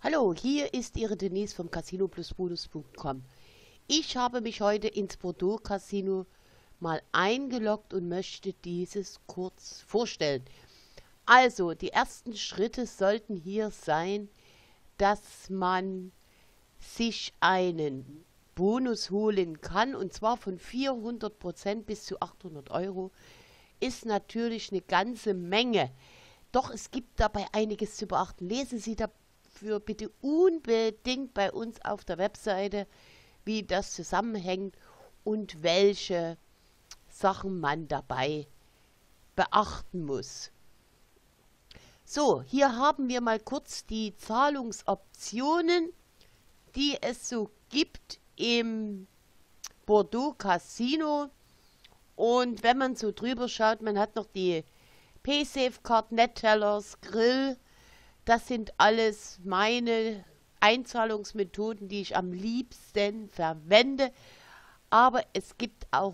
Hallo, hier ist Ihre Denise vom CasinoPlusBonus.com. Ich habe mich heute ins Bordeaux Casino mal eingeloggt und möchte dieses kurz vorstellen. Also, die ersten Schritte sollten hier sein, dass man sich einen Bonus holen kann, und zwar von 400% bis zu 800 Euro. Ist natürlich eine ganze Menge. Doch es gibt dabei einiges zu beachten. Lesen Sie dafür bitte unbedingt bei uns auf der Webseite, wie das zusammenhängt und welche Sachen man dabei beachten muss. So, hier haben wir mal kurz die Zahlungsoptionen, die es so gibt im Bordeaux Casino. Und wenn man so drüber schaut, man hat noch die PaySafeCard, NetTellers, Grill. Das sind alles meine Einzahlungsmethoden, die ich am liebsten verwende. Aber es gibt auch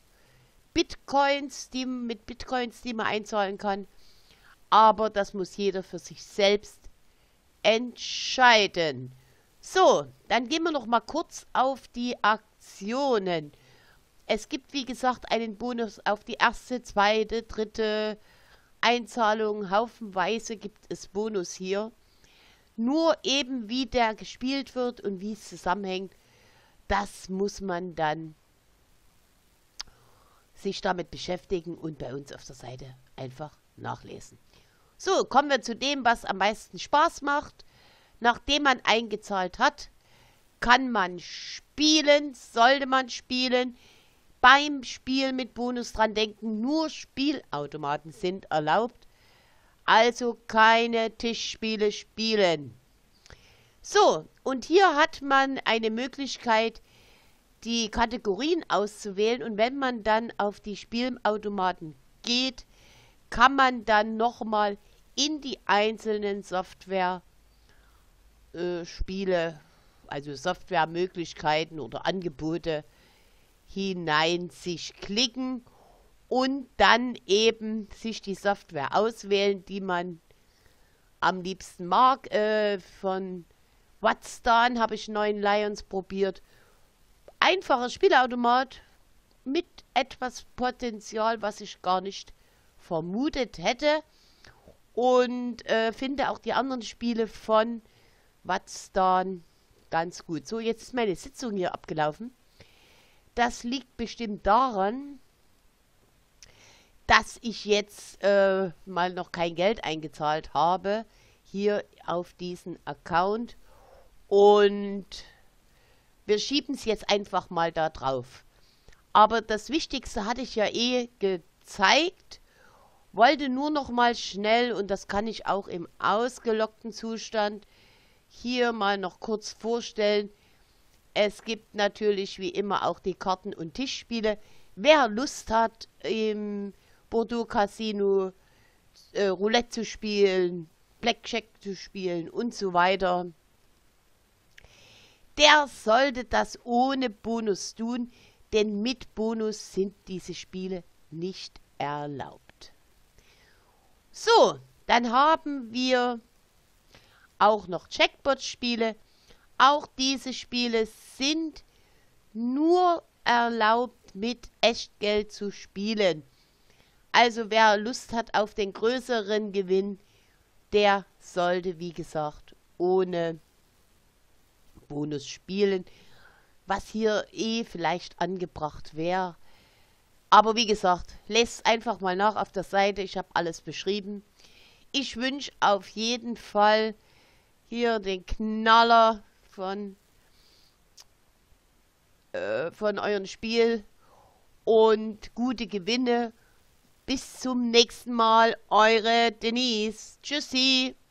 mit Bitcoins, die man einzahlen kann. Aber das muss jeder für sich selbst entscheiden. So, dann gehen wir noch mal kurz auf die Aktionen. Es gibt, wie gesagt, einen Bonus auf die erste, zweite, dritte Einzahlung. Haufenweise gibt es Bonus hier. Nur eben, wie der gespielt wird und wie es zusammenhängt, das muss man dann sich damit beschäftigen und bei uns auf der Seite einfach nachlesen. So, kommen wir zu dem, was am meisten Spaß macht. Nachdem man eingezahlt hat, kann man spielen, sollte man spielen. Beim Spiel mit Bonus dran denken, nur Spielautomaten sind erlaubt. Also keine Tischspiele spielen. So, und hier hat man eine Möglichkeit, die Kategorien auszuwählen. Und wenn man dann auf die Spielautomaten geht, kann man dann nochmal in die einzelnen Software-Spiele, also Softwaremöglichkeiten oder Angebote hinein sich klicken und dann eben sich die Software auswählen, die man am liebsten mag. Von Watstan habe ich 9 Lions probiert. Einfacher Spielautomat mit etwas Potenzial, was ich gar nicht vermutet hätte. Und finde auch die anderen Spiele von Watstan ganz gut. So, jetzt ist meine Sitzung hier abgelaufen. Das liegt bestimmt daran, dass ich jetzt mal noch kein Geld eingezahlt habe hier auf diesen Account. Und wir schieben es jetzt einfach mal da drauf. Aber das Wichtigste hatte ich ja eh gezeigt. Wollte nur noch mal schnell, und das kann ich auch im ausgeloggten Zustand, hier mal noch kurz vorstellen. Es gibt natürlich wie immer auch die Karten- und Tischspiele. Wer Lust hat, im Bordeaux Casino Roulette zu spielen, Blackjack zu spielen und so weiter, der sollte das ohne Bonus tun, denn mit Bonus sind diese Spiele nicht erlaubt. So, dann haben wir auch noch Jackpot-Spiele. Auch diese Spiele sind nur erlaubt, mit Echtgeld zu spielen. Also wer Lust hat auf den größeren Gewinn, der sollte, wie gesagt, ohne Bonus spielen, was hier eh vielleicht angebracht wäre. Aber wie gesagt, lest einfach mal nach auf der Seite, ich habe alles beschrieben. Ich wünsche auf jeden Fall hier den Knaller von eurem Spiel und gute Gewinne. Bis zum nächsten Mal, eure Denise. Tschüssi.